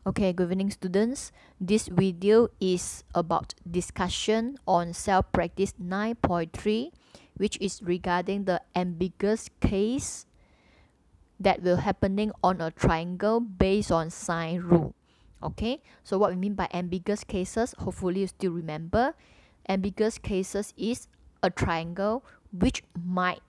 Okay, good evening students. This video is about discussion on self-practice 9.3, which is regarding the ambiguous case that will happening on a triangle based on sine rule. Okay, so what we mean by ambiguous cases, hopefully you still remember. Ambiguous cases is a triangle which might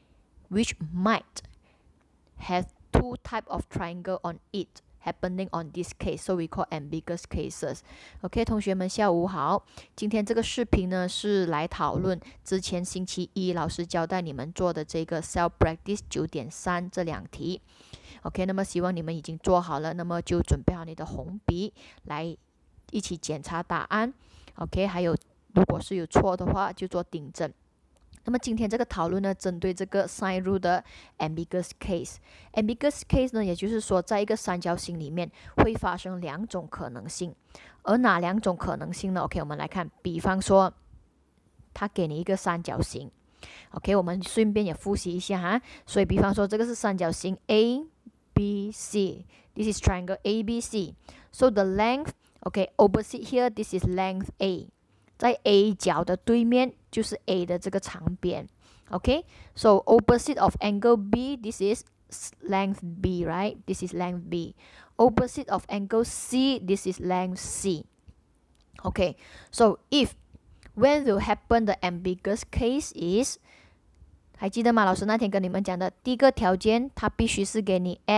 have two type of triangle on it happening on this case, so we call ambiguous cases. OK， 同学们下午好，今天这个视频呢是来讨论之前星期一老师交代你们做的这个 self practice 9.3这两题。OK， 那么希望你们已经做好了，那么就准备好你的红笔来一起检查答案。OK， 还有如果是有错的话就做订正。那么今天这个讨论呢，针对这个 sine rule 的 ambiguous case。ambiguous case 呢，也就是说，在一个三角形里面会发生两种可能性，而哪两种可能性呢 ？OK， 我们来看，比方说，他给你一个三角形 ，OK， 我们顺便也复习一下哈。所以，比方说，这个是三角形 ABC，this is triangle ABC。So the length， OK，opposite here this is length A。在 A 角的对面就是 A 的这个长边 ，OK，so opposite of angle B, this is length B, right? This is length B. Opposite of angle C, this is length C. Okay, so if when will happen the ambiguous case is， 还记得吗？老师那天跟你们讲的第一个条件，它必须是给你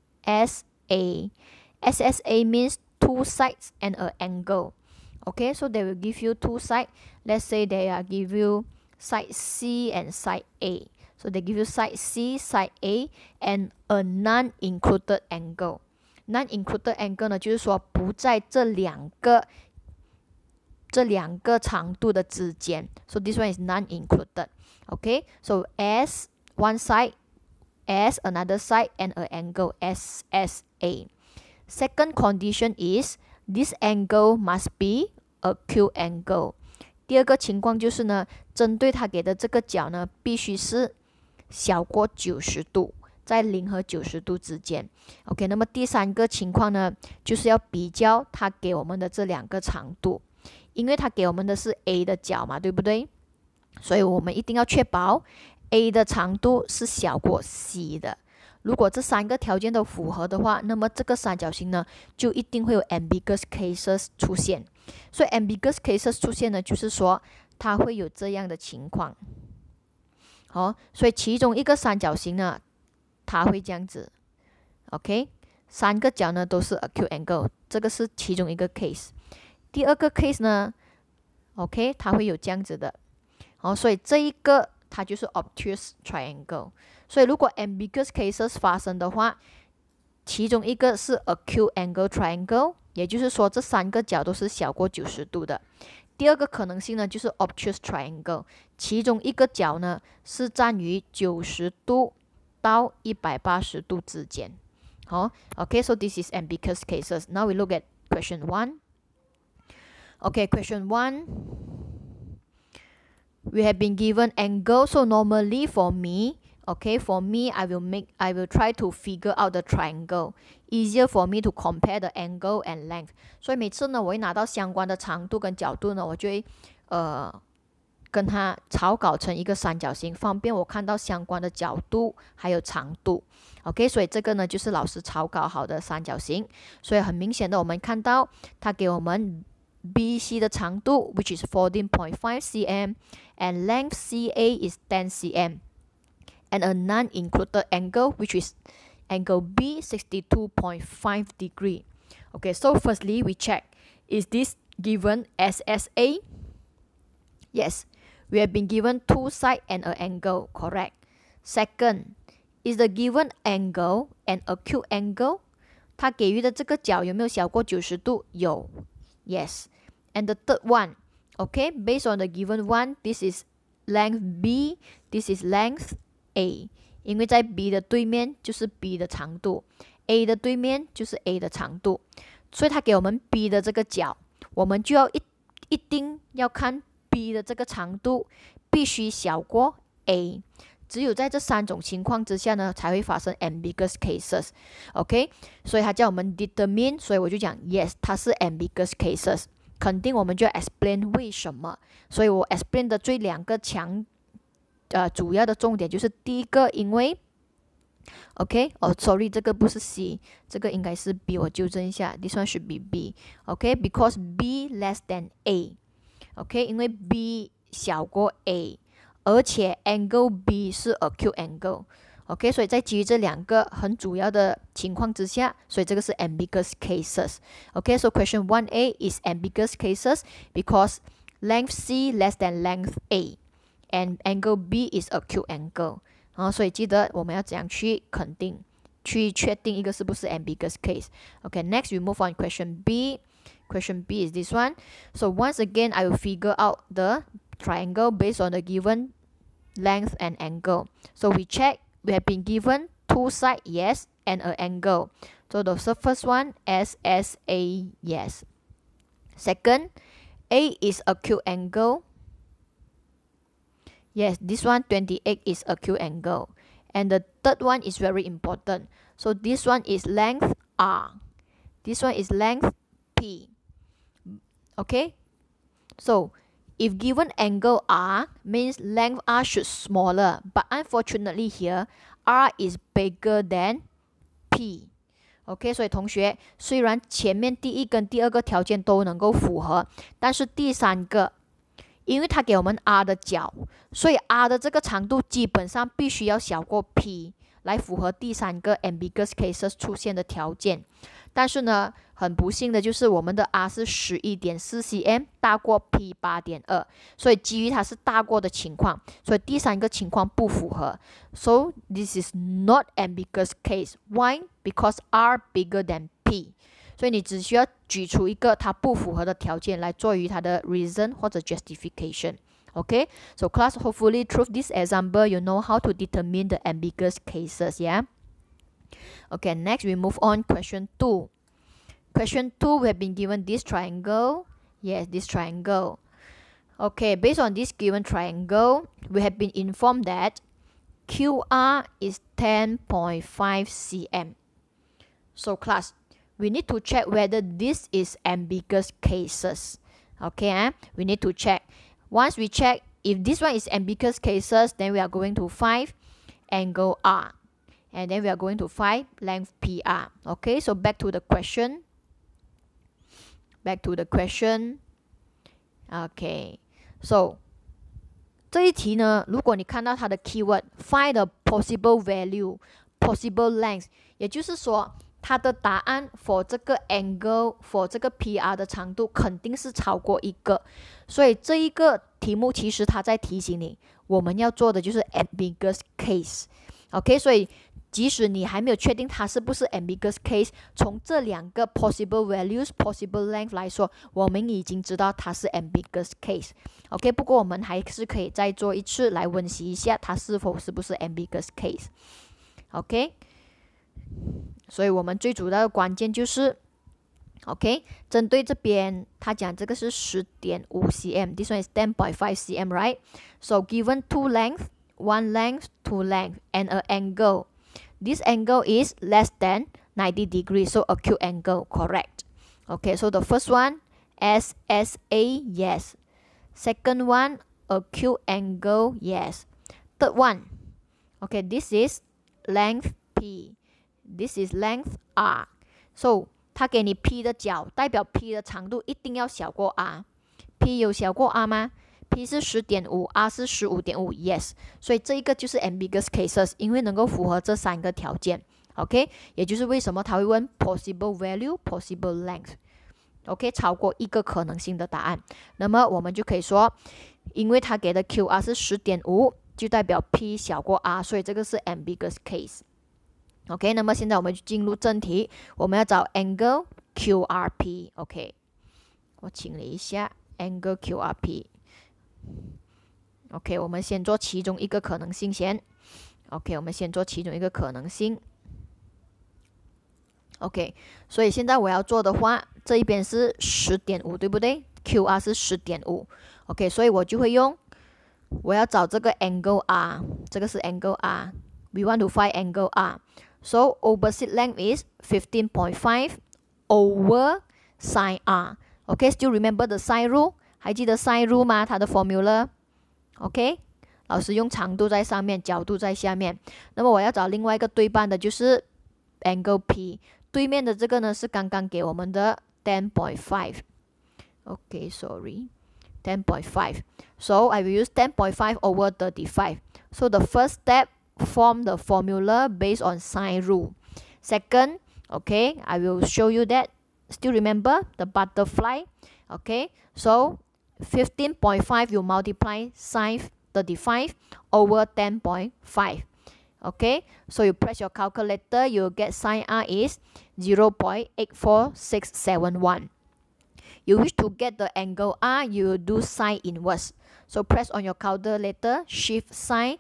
SSA。SSA means two sides and an angle。Okay, so they will give you two sides. Let's say they give you side C and side A. So they give you side C, side A, and a non-included angle. Non-included angle 呢，就是说不在这两个长度的之间。So this one is non-included. Okay, so S one side, S another side, and an angle SSA. Second condition is this angle must be acute angle。 第二个情况就是呢，针对它给的这个角呢，必须是小过90度，在0和90度之间。OK， 那么第三个情况呢，就是要比较它给我们的这两个长度，因为它给我们的是 A 的角嘛，对不对？所以我们一定要确保 A 的长度是小过 C 的。如果这三个条件都符合的话，那么这个三角形呢，就一定会有 ambiguous cases 出现。所以 ambiguous cases 出现呢，就是说它会有这样的情况。所以其中一个三角形呢，它会这样子 ，OK， 三个角呢都是 acute angle， 这个是其中一个 case。第二个 case 呢 ，OK， 它会有这样子的，所以这一个它就是 obtuse triangle。所以如果 ambiguous cases 发生的话，其中一个是 acute angle triangle， 也就是说这三个角都是小过90度的。第二个可能性呢，就是 obtuse triangle， 其中一个角呢是站于90度到180度之间。OK， so this is ambiguous cases. Now we look at question 1. Okay, question 1. We have been given angle, so normally for me, okay, for me, I will try to figure out the triangle. Easier for me to compare the angle and length. 所以每次呢，我一拿到相关的长度跟角度呢，我就会跟它草稿成一个三角形，方便我看到相关的角度还有长度。OK， 所以这个呢就是老师草稿好的三角形。所以很明显的，我们看到它给我们BC 的长度 which is 14.5 cm and length CA is 10 cm and a non-included angle which is angle B 62.5 degree. Okay, so firstly we check, is this given SSA? Yes, we have been given two sides and an angle, correct. Second, is the given angle an acute angle? 它给予的这个角有没有小过90度？有。Yes. And the third one, okay, based on the given one, this is length B, this is length A. 因为在 B 的对面就是 B 的长度， A 的对面就是 A 的长度，所以它给我们 B 的这个角，我们就要一定要看 B 的这个长度必须小过 A。 只有在这3种情况之下呢，才会发生 ambiguous cases。OK， 所以它叫我们 determine， 所以我就讲 yes， 它是 ambiguous cases。肯定我们就要 explain 为什么。所以我 explain 的最2个主要的重点就是第一个，因为 OK， sorry， 这个不是 C， 这个应该是 B， 我纠正一下 ，this one should be B。OK，because B less than A。OK， 因为 B 小过 A， 而且 angle B 是 acute angle。OK， 所以在基于这2个很主要的情况之下，所以这个是 ambiguous cases。OK，so question 1A is ambiguous cases because length C less than length A and angle B is acute angle。所以记得我们要怎样去肯定、去确定一个是不是 ambiguous case。Okay, next we move on question B. Question B is this one. So once again, I will figure out the triangle based on the given length and angle. So we check, we have been given 2 sides, yes, and an angle. So the first one, SSA, yes. Second, A is acute angle. Yes, this one 28 is acute angle. And the third one is very important. So this one is length R. This one is length P. Okay? So if given angle R means length R should smaller. But unfortunately here, R is bigger than P. OK， 所以同学，虽然前面第1跟第2个条件都能够符合，但是第3个因为它给我们 R 的角，所以 R 的这个长度基本上必须要小过 P 来符合第3个 ambiguous cases 出现的条件。但是呢，很不幸的就是我们的 R 是 11.4 cm 大过 P 8.2， 所以基于它是大过的情况，所以第3个情况不符合。So this is not ambiguous case. Why? Because R bigger than P。所以你只需要举出一个它不符合的条件来作为它的 reason 或者 justification。Okay, so class, hopefully through this example, you know how to determine the ambiguous cases, yeah? Okay, next we move on question 2. Question 2, we have been given this triangle. Yes, this triangle. Okay, based on this given triangle, we have been informed that QR is 10.5 cm. So class, we need to check whether this is ambiguous cases. Okay, we need to check. Once we check if this one is ambiguous cases, then we are going to find angle R. And then we are going to find length PR. Okay, so back to the question. Okay, so 这一题呢，如果你看到它的 keyword find the possible value, possible length， 也就是说它的答案 for 这个 angle for 这个 PR 的长度肯定是超过1个，所以这一个题目其实它在提醒你，我们要做的就是 ambiguous case。 OK， 所以即使你还没有确定它是不是 ambiguous case， 从这2个 possible values possible length 来说，我们已经知道它是 ambiguous case。 OK， 不过我们还是可以再做一次来温习一下它是不是 ambiguous case。 OK， 所以我们最主要的关键就是OK， 针对这边他讲这个是 10.5 cm， this one is 10.5 cm, right? So given 2 length, 1 length, 2 length, and an angle. This angle is less than 90 degrees, so acute angle, correct. Okay, so the first one, SSA, yes. Second one, acute angle, yes. Third one, okay, this is length P. This is length R. So它给你 P 的角，代表 P 的长度一定要小过 R。P 有小过 R 吗？ P 是 10.5， R 是 15.5， yes。 所以这一个就是 ambiguous cases， 因为能够符合这3个条件。OK， 也就是为什么他会问 possible value, possible length。 OK， 超过1个可能性的答案。那么我们就可以说，因为他给的 QR 是 10.5， 就代表 P 小过 R， 所以这个是 ambiguous case。OK， 那么现在我们就进入正题，我们要找 angle QRP。OK， 我清理一下 angle QRP。OK， 我们先做其中一个可能性先。OK， 我们先做其中一个可能性。OK， 所以现在我要做的话，这一边是 10.5， 对不对？ QR 是 10.5。OK， 所以我就会用我要找这个 angle R， 这个是 angle R。We want to find angle R. So opposite length is 15.5 over sine R. Okay, still remember the sine rule? 还记得 sine rule 吗？它的 formula. Okay, 老师用长度在上面，角度在下面。那么我要找另外一个对半的，就是 angle P。对面的这个呢是刚刚给我们的 10.5. Okay, sorry. 10.5. So I will use 10.5 over 35. So the first step, form the formula based on sine rule. Second, okay, I will show you that. Still remember the butterfly? Okay, so 15.5 you multiply sine 35 over 10.5. Okay, so you press your calculator, you'll get sine R is 0.84671. You wish to get the angle R, you will do sine inverse. So press on your calculator, shift sine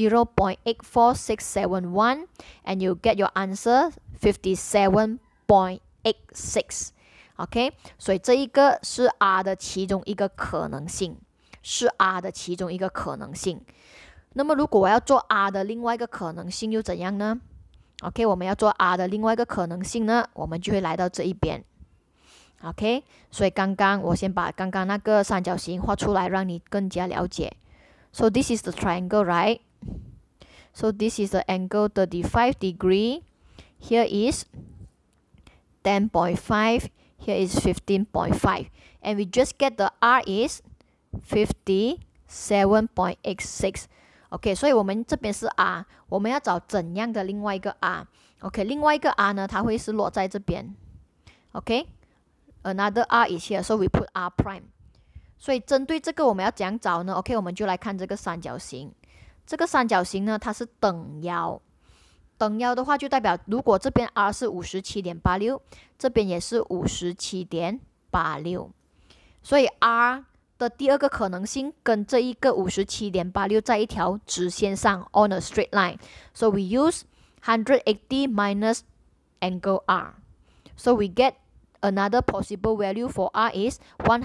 0.84671, and you get your answer 57.86. OK， 所以这一个是 R 的其中一个可能性，是 R 的其中一个可能性。那么如果我要做 R 的另外一个可能性又怎样呢？ OK， 我们要做 R 的另外一个可能性呢，我们就会来到这一边。OK， 所以刚刚我先把刚刚那个三角形画出来，让你更加了解。So this is the triangle, right? So this is the angle 35 degree. Here is 10.5. Here is 15.5. And we just get the R is 57.86. OK， 所以我们这边是 R， 我们要找怎样的另外一个 R？OK， 另外一个 R 呢，它会是落在这边。OK。Another R is here, so we put R prime. 所以针对这个我们要怎样找呢 ？OK， 我们就来看这个三角形。这个三角形呢，它是等腰。等腰的话，就代表如果这边 R 是 57.86， 这边也是 57.86。所以 R 的第二个可能性跟这一个 57.86 在一条直线上 on a straight line. So we use 180 minus angle R. So we get another possible value for R is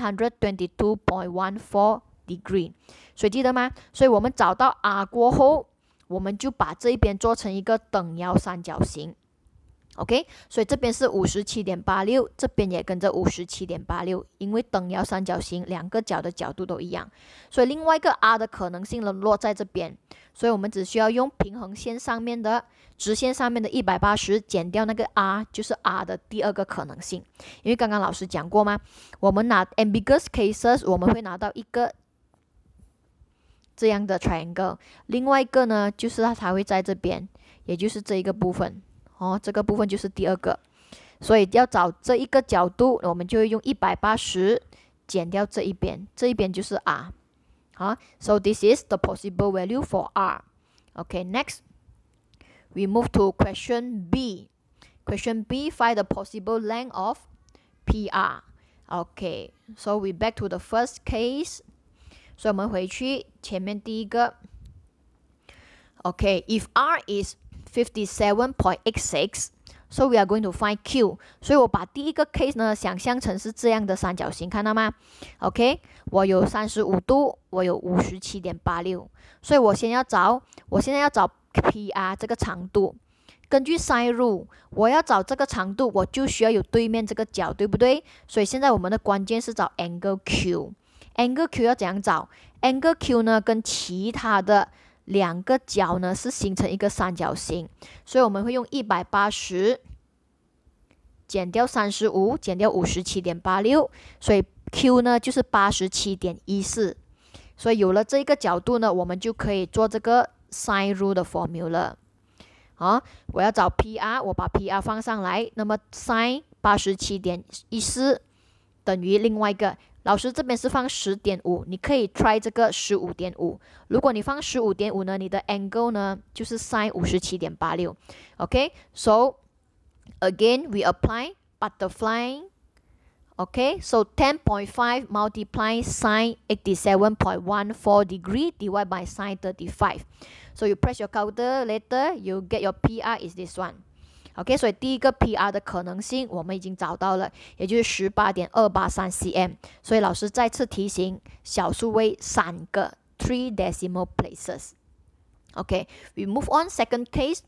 122.14 degree. 所以记得吗？所以我们找到 R 过后，我们就把这一边做成一个等腰三角形。OK， 所以这边是 57.86， 这边也跟着 57.86， 因为等腰三角形两个角的角度都一样，所以另外一个 R 的可能性呢落在这边，所以我们只需要用平衡线上面的直线上面的180减掉那个 R， 就是 R 的第二个可能性。因为刚刚老师讲过吗？我们拿 ambiguous cases， 我们会拿到一个这样的 triangle， 另外一个呢就是它才会在这边，也就是这一个部分。这个部分就是第二个，所以要找这一个角度，我们就会用180减掉这一边，这一边就是 R。So this is the possible value for R. Okay, next, we move to question B. Question B, find the possible length of PR. Okay, so we back to the first case. 所以我们回去前面第一个。Okay, if R is 57.86, so we are going to find Q. 所以我把第一个 case 呢想象成是这样的三角形，看到吗 ？OK， 我有35度，我有 57.86， 所以我现在要找 PR 这个长度。根据 sine rule， 我要找这个长度，我就需要有对面这个角，对不对？所以现在我们的关键是找 angle Q。angle Q 要怎样找 ？angle Q 呢跟其他的两个角呢是形成一个三角形，所以我们会用180减掉35减掉 57.86， 所以 Q 呢就是 87.14。所以有了这个角度呢，我们就可以做这个 sine rule 的 formula。我要找 PR， 我把 PR 放上来，那么 sin 87.14等于另外一个。老师这边是放 10.5， 你可以 try 这个 15.5。如果你放 15.5 呢，你的 angle 呢就是 sin 57.86。OK， so again we apply butterfly. Okay, so 10.5 multiply sin 87.14 degree divided by sin 35. So you press your calculator, you get your PR is this one. OK， 所以第一个 PR 的可能性我们已经找到了，也就是 18.283 cm。所以老师再次提醒，小数位3个，3 3 decimal places. Okay, we move on. Second case.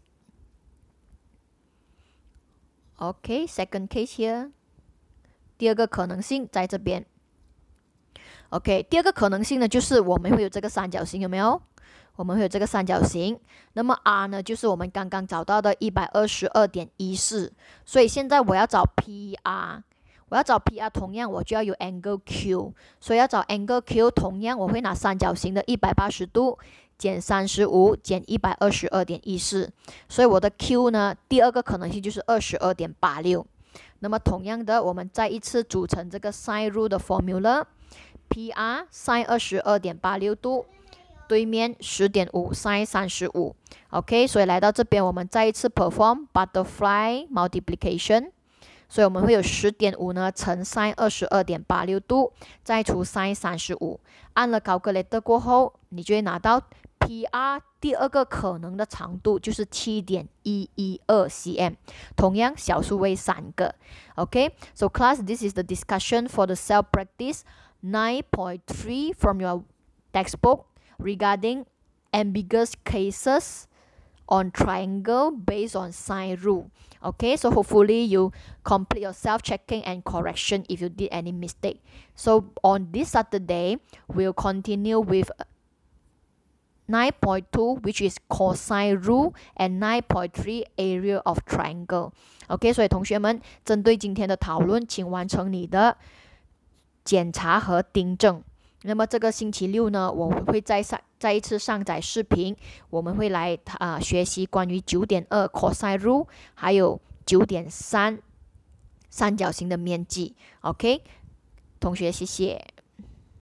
Okay, second case here. 第二个可能性在这边。OK， 第二个可能性呢，就是我们会有这个三角形，有没有？我们会有这个三角形。那么 R 呢，就是我们刚刚找到的 122.14。所以现在我要找 PR， 我要找 PR， 同样我就要有 angle Q。所以要找 angle Q， 同样我会拿三角形的180度减35减122.14。所以我的 Q 呢，第二个可能性就是 22.86。那么同样的，我们再一次组成这个 sine rule 的 formula。PR sin 22.86度，对面10.5 sin 35。OK， 所以来到这边，我们再一次 perform butterfly multiplication。所以我们会有10.5呢乘 sin 22.86度，再除 sin 35。按了 calculator 过后，你就会拿到 PR 第二个可能的长度就是 7.112 cm， 同样小数为3个。OK， so class, this is the discussion for the self practice 9.3 from your textbook regarding ambiguous cases on triangle based on sine rule. Okay, so hopefully you complete your self-checking and correction if you did any mistake. So on this Saturday, we'll continue with 9.2, which is cosine rule, and 9.3 area of triangle. OK， 所以同学们针对今天的讨论，请完成你的检查和订正。那么这个星期六呢，我会再一次上载视频，我们会来学习关于 9.2 cosine rule， 还有 9.3 三角形的面积。OK， 同学谢谢。